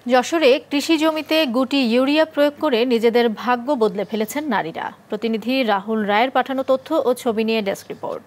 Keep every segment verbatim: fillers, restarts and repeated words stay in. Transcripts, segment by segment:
যশোরে কৃষি জমিতে গুটি ইউরিয়া প্রয়োগ করে নিজেদের ভাগ্য বদলে ফেলেছেন নারীরা। প্রতিনিধি রাহুল রায়ের পাঠানো তথ্য ও ছবি নিয়ে ডেস্ক রিপোর্ট।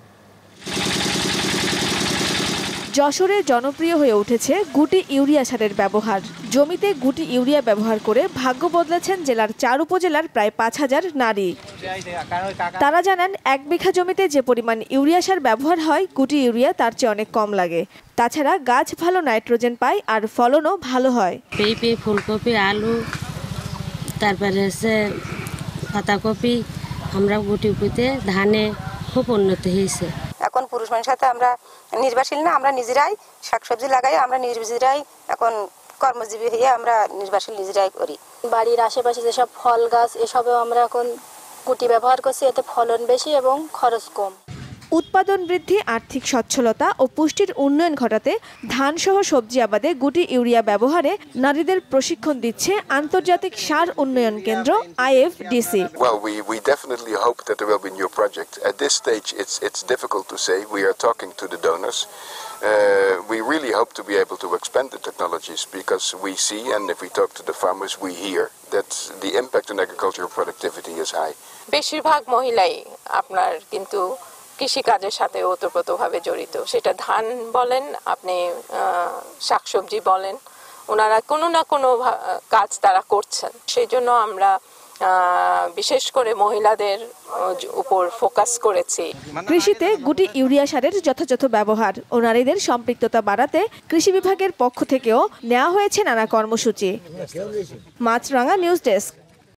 যশোরে জনপ্রিয় হয়ে উঠেছে গুটি ইউরিয়া সারের ব্যবহার। জমিতে গুটি ইউরিয়া ব্যবহার করে ভাগ্য বদলেছেন জেলার চার উপজেলার প্রায় পাঁচ হাজার নারী। তারা জানান, এক বিঘা জমিতে যে পরিমাণ ইউরিয়া সার ব্যবহার হয়, গুটি ইউরিয়া তার চেয়ে অনেক কম লাগে। তাছাড়া গাছ ভালো নাইট্রোজেন পায় আর ফলনও ভালো হয়। পেঁপে, ফুলকপি, আলু, তারপরে হচ্ছে পাতাকপি, আমরা গুটি গুটিতে ধানে খুব উন্নতি হয়েছে। এখন পুরুষ মানুষের সাথে আমরা নির্ভরশীল না, আমরা নিজেরাই শাকসবজি লাগাই, আমরা নিজেরাই এখন কর্মজীবী হয়ে আমরা নির্ভরশীল নিজেরাই করি। বাড়ির আশেপাশে যেসব ফল গাছ এসবেও আমরা এখন গুটি ব্যবহার করছি, এতে ফলন বেশি এবং খরচ কম। উৎপাদন বৃদ্ধি, আর্থিক সচ্ছলতা ও পুষ্টির উন্নয়ন ঘটাতে ধানসহ সবজি আবাদে গুটি ইউরিয়া ব্যবহারে নারীদের প্রশিক্ষণ দিচ্ছে আন্তর্জাতিক সার উন্নয়ন কেন্দ্র I F D C. Well, we we definitely hope that there will be new projects. At this stage, it's it's difficult to say. We are talking to the donors. Uh, we really hope to be able to expand the technologies because we see, and if we talk to the farmers, we hear that the impact on agricultural productivity is high. বেশিরভাগ মহিলাই আপনার কিন্তু কৃষিকাজের সাথে ওতপ্রোতভাবে জড়িত। সেটা ধান বলেন, আপনি শাকসবজি বলেন, ওনারা কোনো না কোনো কাজ তারা করছেন। সেই জন্য আমরা বিশেষ করে মহিলাদের উপর ফোকাস করেছি। কৃষিতে গুটি ইউরিয়া সারের যথাযথ ব্যবহার ও নারীদের সম্পৃক্ততা বাড়াতে কৃষি বিভাগের পক্ষ থেকেও নেওয়া হয়েছে নানা কর্মসূচি। Maasranga news desk.